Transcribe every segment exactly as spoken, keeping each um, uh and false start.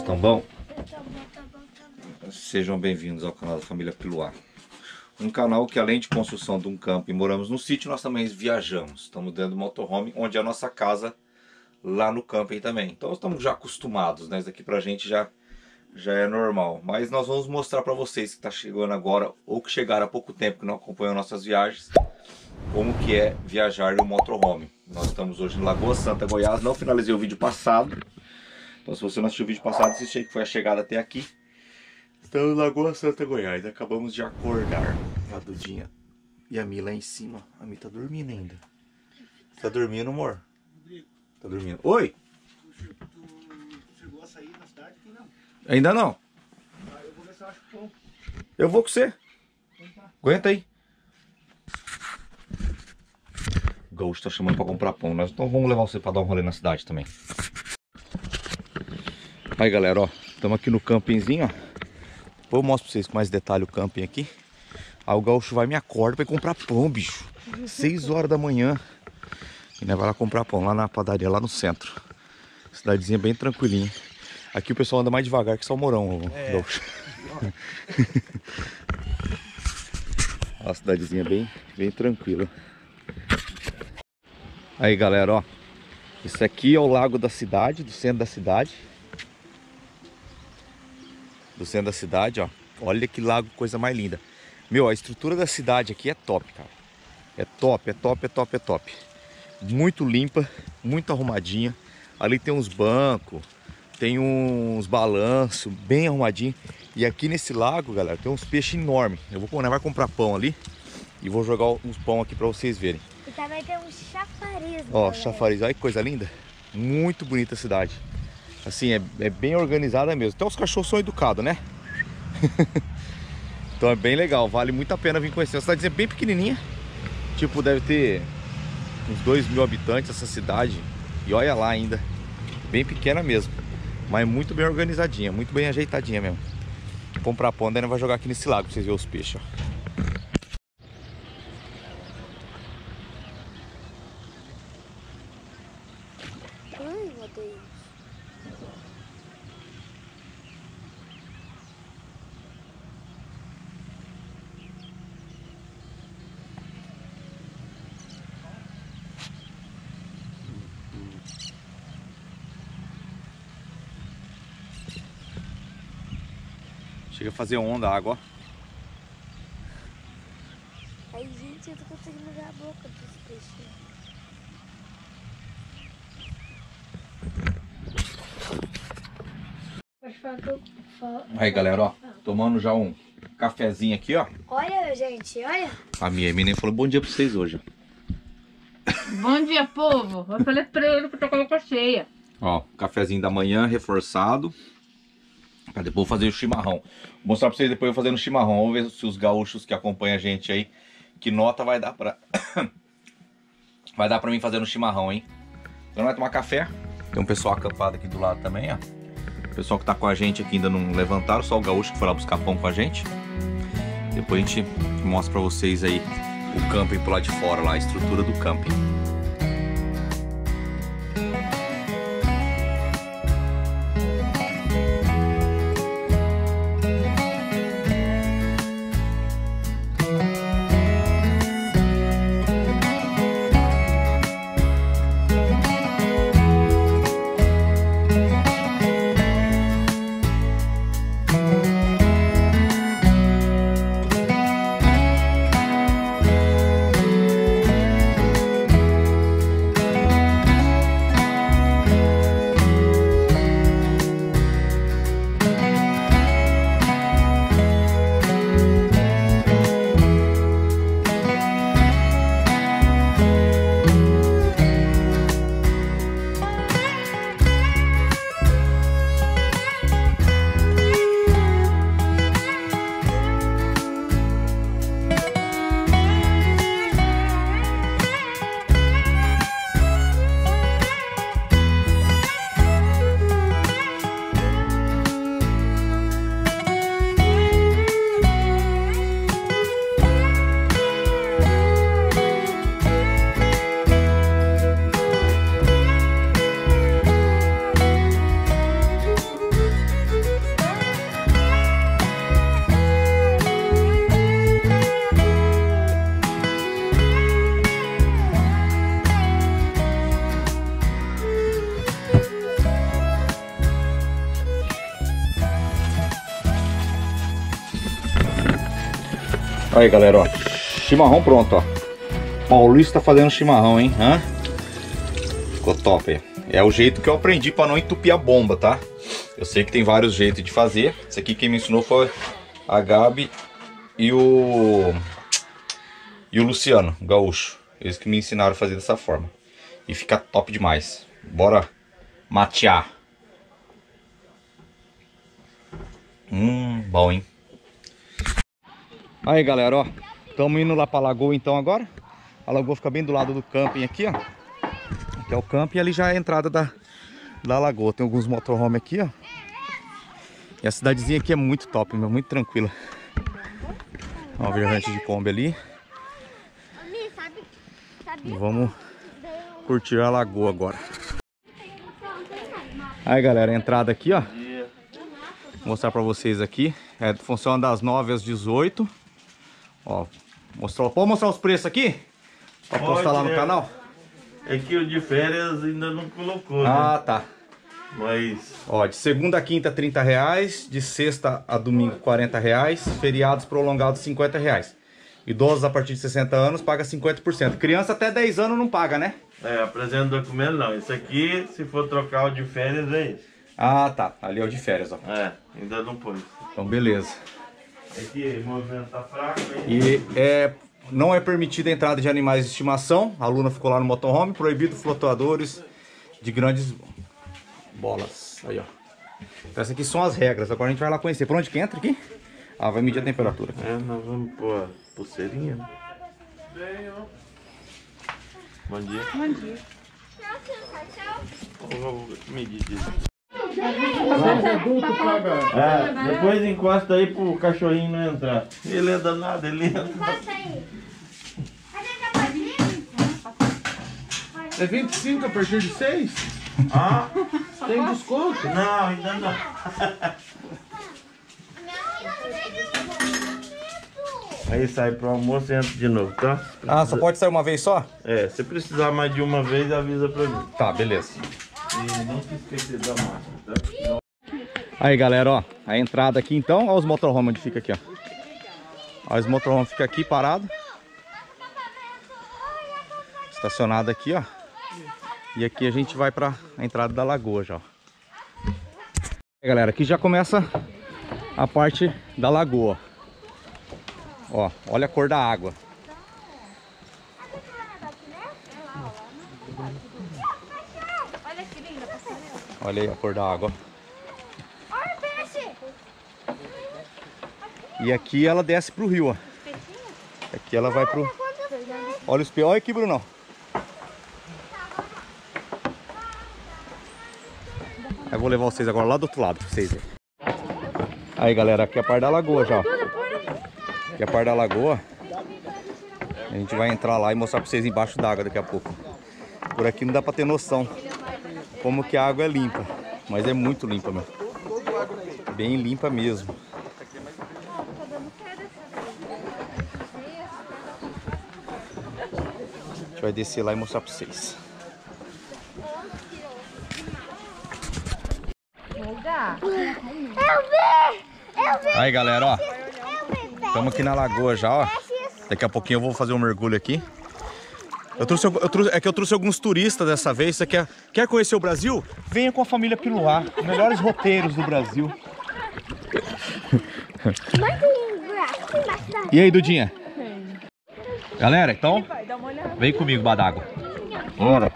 tão bom? Tá bom, tá bom, tá bom. Sejam bem-vindos ao canal da família Piluá. Um canal que, além de construção de um campo e moramos no sítio, nós também viajamos. Estamos dentro do motorhome, onde é a nossa casa lá no camping também. Então estamos já acostumados, né? Isso daqui pra gente já, já é normal. Mas nós vamos mostrar pra vocês que está chegando agora, ou que chegaram há pouco tempo, que não acompanham nossas viagens, como que é viajar no motorhome. Nós estamos hoje em Lagoa Santa, Goiás. Não finalizei o vídeo passado. Então, se você não assistiu o vídeo passado, assiste aí que foi a chegada até aqui. Estamos em Lagoa Santa, Goiás. Acabamos de acordar. A Dudinha e a Mi lá em cima. A Mi tá dormindo ainda. Tá dormindo, amor? Tá dormindo. Oi? Tu chegou a sair da cidade aqui, não? Ainda não. Ah, eu vou ver se eu acho pão. Eu vou com você. Aguenta aí. O Gaúcho tá chamando pra comprar pão. Nós então vamos levar você pra dar um rolê na cidade também. Aí, galera, ó, estamos aqui no campingzinho, ó. Depois eu mostro pra vocês com mais detalhe o camping aqui. Aí o Gaúcho vai me acorda pra ir comprar pão, bicho. seis horas da manhã. E nós vai lá comprar pão, lá na padaria, lá no centro. Cidadezinha bem tranquilinha. Aqui o pessoal anda mais devagar que Salmourão, é. Gaúcho. Ó, a cidadezinha bem, bem tranquila. Aí, galera, ó. Isso aqui é o lago da cidade, do centro da cidade. Do centro da cidade, ó. Olha que lago, coisa mais linda. Meu, a estrutura da cidade aqui é top, cara. É top, é top, é top, é top. Muito limpa, muito arrumadinha. Ali tem uns bancos, tem uns balanços, bem arrumadinho. E aqui nesse lago, galera, tem uns peixes enormes. Eu vou, né, vai comprar pão ali e vou jogar uns pão aqui pra vocês verem. E também tem um chafariz. Ó, galera. chafariz, olha que coisa linda. Muito bonita a cidade. Assim, é, é bem organizada mesmo. Até os cachorros são educados, né? Então é bem legal, vale muito a pena vir conhecer. A cidadezinha é bem pequenininha. Tipo, deve ter uns dois mil habitantes essa cidade. E olha lá ainda. Bem pequena mesmo. Mas muito bem organizadinha, muito bem ajeitadinha mesmo. Comprar pão, daí vai jogar aqui nesse lago pra vocês verem os peixes, ó. Ai, meu Deus. Chega a fazer onda a água, ó. Ai, gente, eu tô conseguindo ver a boca dos peixes. Pode falar que eu falo. Aí, galera, ó. Tomando já um cafezinho aqui, ó. Olha, gente, olha. A minha nem falou bom dia pra vocês hoje, ó. Bom dia, povo. Eu falei pra ele que eu tô com a boca cheia. Ó, cafezinho da manhã reforçado. Pra depois fazer o chimarrão. Vou mostrar pra vocês depois eu fazendo o chimarrão. Vamos ver se os gaúchos que acompanham a gente aí, que nota vai dar pra... vai dar pra mim fazendo o chimarrão, hein? Então vai tomar café. Tem um pessoal acampado aqui do lado também, ó. O pessoal que tá com a gente aqui ainda não levantaram. Só o gaúcho que foi lá buscar pão com a gente. Depois a gente mostra pra vocês aí o camping pro lado de fora lá, a estrutura do camping. Aí, galera, ó. Chimarrão pronto, ó. Paulista fazendo chimarrão, hein? Hã? Ficou top aí. É o jeito que eu aprendi pra não entupir a bomba, tá? Eu sei que tem vários jeitos de fazer. Esse aqui quem me ensinou foi a Gabi e o... E o Luciano, o gaúcho. Eles que me ensinaram a fazer dessa forma. E fica top demais. Bora matear. Hum, bom, hein? Aí, galera, ó. Estamos indo lá pra lagoa então agora. A lagoa fica bem do lado do camping aqui, ó. Aqui é o camping e ali já é a entrada da, da lagoa. Tem alguns motorhome aqui, ó. E a cidadezinha aqui é muito top, meu, muito tranquila. Ó, o viajante de Kombi ali. E vamos curtir a lagoa agora. Aí, galera, a entrada aqui, ó. Vou mostrar pra vocês aqui. É, funciona das nove às dezoito. Ó, mostrar, pode mostrar os preços aqui? Pra Pode, postar lá no é. canal? É que o de férias ainda não colocou, Ah, né? tá. Mas Ó, de segunda a quinta, trinta reais. De sexta a domingo, quarenta reais. Feriados prolongados, cinquenta reais. Idosos a partir de sessenta anos paga cinquenta por cento. Criança até dez anos não paga, né? é, apresenta o documento não. Isso aqui, se for trocar o de férias, é isso. Ah, tá. Ali é o de férias, ó. É, ainda não pôs. Então, beleza. Aqui, o movimento tá fraco, hein? E é, não é permitida a entrada de animais de estimação. A Luna ficou lá no motorhome. Proibido flutuadores de grandes bolas. Aí, ó. Então, essas aqui são as regras. Agora a gente vai lá conhecer. Por onde que entra aqui? Ah, vai medir a temperatura. É, nós vamos pôr a pulseirinha, né? Bom dia. Bom dia. Eu vou medir disso. É, depois encosta aí pro cachorrinho não entrar. Ele é danado, ele entra. É vinte e cinco a partir de seis? Ah, Tem desconto? não, ainda não. Aí sai pro almoço e entra de novo, tá? Ah, só pode sair uma vez só? É, se precisar mais de uma vez, avisa pra mim. Tá, beleza. E não se esquecer da máscara, tá? Aí, galera, ó. A entrada aqui então. Olha os motorhome onde fica aqui, ó. Ó, os motorhome fica aqui parado. Estacionado aqui, ó. E aqui a gente vai pra a entrada da lagoa já, ó. Aí, galera, aqui já começa a parte da lagoa. Ó, olha a cor da água. Olha aí a cor da água. E aqui ela desce pro rio, ó. Aqui ela vai pro... Olha os peixes. Olha aqui, Brunão. Eu vou levar vocês agora lá do outro lado pra vocês verem. Aí, galera, aqui é a parte da lagoa já, ó. Aqui é a parte da lagoa. A gente vai entrar lá e mostrar pra vocês embaixo d'água daqui a pouco. Por aqui não dá pra ter noção como que a água é limpa. Mas é muito limpa, meu. Bem limpa mesmo. A gente vai descer lá e mostrar pra vocês. Aí, galera, ó. Estamos aqui na lagoa já, ó. Daqui a pouquinho eu vou fazer um mergulho aqui. Eu trouxe, eu trouxe, é que eu trouxe alguns turistas dessa vez. Você quer, quer conhecer o Brasil? Venha com a família Piluá. Melhores roteiros do Brasil. E aí, Dudinha? Galera, então, vem comigo, Badágua. Bora.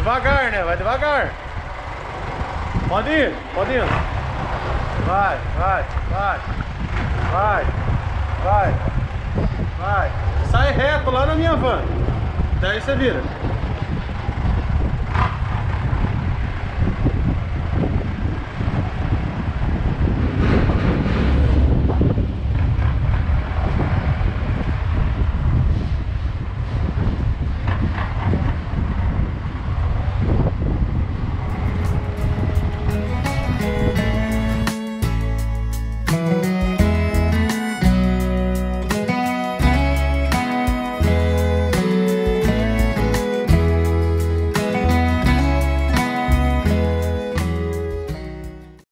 devagar, né? Vai devagar. Pode ir, pode ir. Vai, vai, vai. Vai, vai, vai. Sai reto lá na minha van. Daí você vira.